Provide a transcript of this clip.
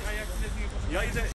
A jak ile z niego potrzeba? Ja idę